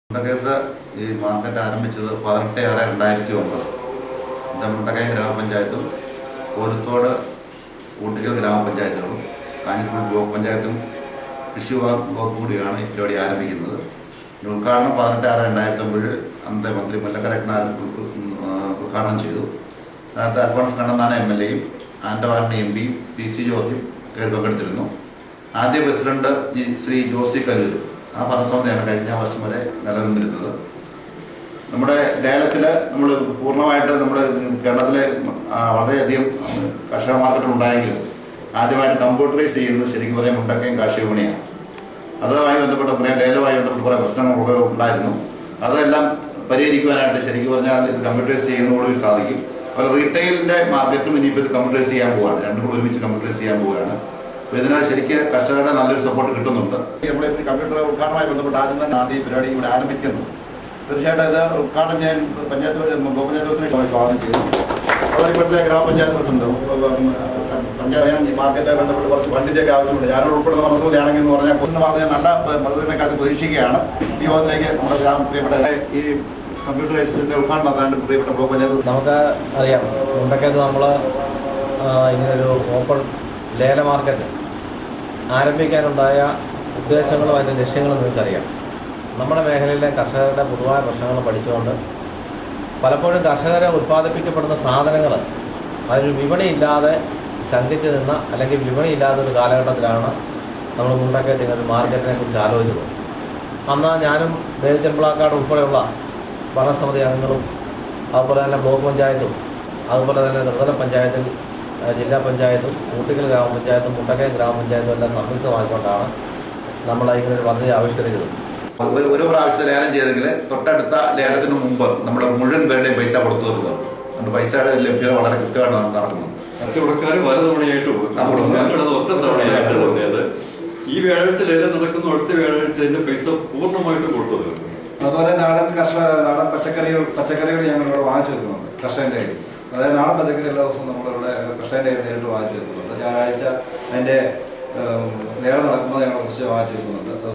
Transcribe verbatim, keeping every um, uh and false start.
മുണ്ടക്കയത്ത് ഈ മാർക്കറ്റ് ആരംഭിച്ചത് പതിനെട്ട് ആറ് രണ്ടായിരത്തി ഒമ്പത് ഇത് മുണ്ടക്കയം ഗ്രാമപഞ്ചായത്തും കോലത്തോട് ഊട്ടിക്കൽ ഗ്രാമപഞ്ചായത്തുകളും കാഞ്ഞിരപ്പള്ളി ബ്ലോക്ക് പഞ്ചായത്തും കൃഷി വകുപ്പ് കൂടിയാണ് ഈ പരിപാടി ആരംഭിക്കുന്നത്. ഉദ്ഘാടനം പതിനെട്ട് ആറ് രണ്ടായിരത്തി ഒമ്പതിൽ അന്നത്തെ മന്ത്രി മുല്ലക്കര രത്നാകരൻ ഉദ്ഘാടനം ചെയ്തു. അതിനകത്ത് അൽഫോൺസ് കണ്ണന്താനം എം എൽ എയും ആൻഡവാനി എം പിയും പി സി ജോർജും കയറി പങ്കെടുത്തിരുന്നു. ആദ്യ പ്രസിഡന്റ് ശ്രീ ജോസി കല്ലൂർ. ആ ഭരണസമിതിയാണ് കഴിഞ്ഞ വർഷം വരെ നിലനിന്നിരുന്നത്. നമ്മുടെ ലേലത്തിൽ നമ്മൾ പൂർണ്ണമായിട്ട് നമ്മുടെ കേരളത്തിലെ വളരെയധികം കർഷക മാർക്കറ്റുകൾ ഉണ്ടായെങ്കിലും ആദ്യമായിട്ട് കമ്പ്യൂട്ടറൈസ് ചെയ്യുന്നത് ശരിക്കും പറയാൻ മുണ്ടക്കയം കാർഷിക വിപണിയാണ്. അതുമായി ബന്ധപ്പെട്ട കുറേ ലേലവുമായി ബന്ധപ്പെട്ട് കുറേ പ്രശ്നങ്ങളൊക്കെ ഉണ്ടായിരുന്നു. അതെല്ലാം പരിഹരിക്കുവാനായിട്ട് ശരിക്കും പറഞ്ഞാൽ ഇത് കമ്പ്യൂട്ടറൈസ് ചെയ്യുന്നതോടുകൂടി സാധിക്കും. അപ്പോൾ റീറ്റെയിലിൻ്റെ മാർക്കറ്റും ഇനിയിപ്പോൾ ഇത് കമ്പ്യൂട്ടറൈസ് ചെയ്യാൻ പോവുകയാണ്. രണ്ടും കൂടി ഒരുമിച്ച് കമ്പ്യൂട്ടറൈസ് ചെയ്യാൻ പോവുകയാണ്. അപ്പോൾ ഇതിന് ശരിക്കും കർഷകരുടെ നല്ലൊരു സപ്പോർട്ട് കിട്ടുന്നുണ്ട്. നമ്മൾ കമ്പ്യൂട്ടർ ഉദ്ഘാടനവുമായി ബന്ധപ്പെട്ട് ആദ്യം തന്നെ ആദ്യം പരിപാടി ഇവിടെ ആരംഭിക്കുന്നു. തീർച്ചയായിട്ടും ഇത് ഉദ്ഘാടനം ഞാൻ പഞ്ചായത്ത് ബ്ലോക്ക് പഞ്ചായത്ത് പ്രസിഡന്റ് സ്വാഗതം ചെയ്തു. അതുപോലെ ഇപ്പോഴത്തെ ഗ്രാമപഞ്ചായത്ത് പ്രസിഡന്റ് പഞ്ചായത്ത് ഈ മാർക്കറ്റുമായി ബന്ധപ്പെട്ട് കുറച്ച് ഫണ്ടിൻ്റെയൊക്കെ ആവശ്യമുണ്ട്. ഞാനോട് ഉൾപ്പെടുന്ന മനസ്സൂതിയാണെങ്കിൽ എന്ന് പറഞ്ഞാൽ പ്രസിഡന്റ് പറഞ്ഞാൽ നല്ല മതത്തിനേക്കാൾ പ്രതീക്ഷിക്കുകയാണ്. ഈ യോഗത്തിലേക്ക് നമ്മുടെ ഗ്രാമ പ്രിയപ്പെട്ട ഈ കമ്പ്യൂട്ടറൈസിൻ്റെ ഉദ്ഘാടനം നടത്താൻ പ്രിയപ്പെട്ട ബ്ലോക്ക് പഞ്ചായത്ത് നമുക്ക് അറിയാം. മുണ്ടക്കയത്ത് നമ്മൾ ഇങ്ങനൊരു ഓപ്പൺ ലേല മാർക്കറ്റ് ആരംഭിക്കാനുണ്ടായ ഉദ്ദേശങ്ങളും അതിൻ്റെ ലക്ഷ്യങ്ങളും നിങ്ങൾക്കറിയാം. നമ്മുടെ മേഖലയിലെ കർഷകരുടെ പൊതുവായ പ്രശ്നങ്ങൾ പഠിച്ചുകൊണ്ട് പലപ്പോഴും കർഷകരെ ഉൽപ്പാദിപ്പിക്കപ്പെടുന്ന സാധനങ്ങൾ അതിന് വിപണിയില്ലാതെ ശങ്കിച്ച് നിന്ന അല്ലെങ്കിൽ വിപണിയില്ലാത്ത ഒരു കാലഘട്ടത്തിലാണ് നമ്മൾ മുണ്ടക്കയത്ത് ഇങ്ങനെ ഒരു മാർക്കറ്റിനെ കുറിച്ച് ആലോചിച്ചത്. അന്ന് ഞാനും ദേവിച്ചൻ പിള്ളാക്കാട് ഉൾപ്പെടെയുള്ള ഭരണസമിതി അംഗങ്ങളും അതുപോലെ തന്നെ ബ്ലോക്ക് പഞ്ചായത്തും അതുപോലെ തന്നെ ത്രിതല പഞ്ചായത്തിൽ ജില്ലാ പഞ്ചായത്തും ഊട്ടിക്കൽ ഗ്രാമപഞ്ചായത്തും മുണ്ടക്കയം ഗ്രാമപഞ്ചായത്തും എല്ലാം സംയുക്തമായിക്കൊണ്ടാണ് നമ്മൾ ഇങ്ങനൊരു പദ്ധതി ആവിഷ്കരിക്കുന്നത്. ഒരു ഒരു പ്രാവശ്യത്തെ ലേലം ചെയ്തെങ്കിൽ തൊട്ടടുത്ത ലേലത്തിന് മുമ്പ് നമ്മുടെ മുഴുവൻ പേരുടെയും പൈസ കൊടുത്തു തീർന്നു. അതുകൊണ്ട് പൈസയുടെ ലഭ്യത വളരെ കൃത്യമായിട്ട് നടക്കുന്നത്. കച്ചവടക്കാർ പലതവണയായിട്ട് ഞങ്ങളത് ഒറ്റ തവണയായിട്ട് തന്നെയത് ഈ വ്യാഴാഴ്ച ലേലം നടക്കുന്ന അടുത്ത വ്യാഴാഴ്ച പൈസ പൂർണ്ണമായിട്ടും കൊടുത്തു തീർന്നു. അതുപോലെ നാടൻ കർഷക നാടൻ പച്ചക്കറികൾ പച്ചക്കറികൾ ഞങ്ങളിവിടെ വാങ്ങിച്ചു വെക്കുന്നുണ്ട്. കർഷകൻ്റെ കയ്യിൽ അതായത് നാടൻ പച്ചക്കറി എല്ലാ ദിവസവും നമ്മളിവിടെ കർഷകൻ്റെ കയ്യിൽ നേരിട്ട് വാങ്ങിച്ചു വെക്കുന്നുണ്ട്. ഞായറാഴ്ച അതിൻ്റെ ലേലം നടക്കുമ്പോൾ ഞങ്ങളെ കുറിച്ച് വാങ്ങിച്ചു വെക്കുന്നുണ്ട്.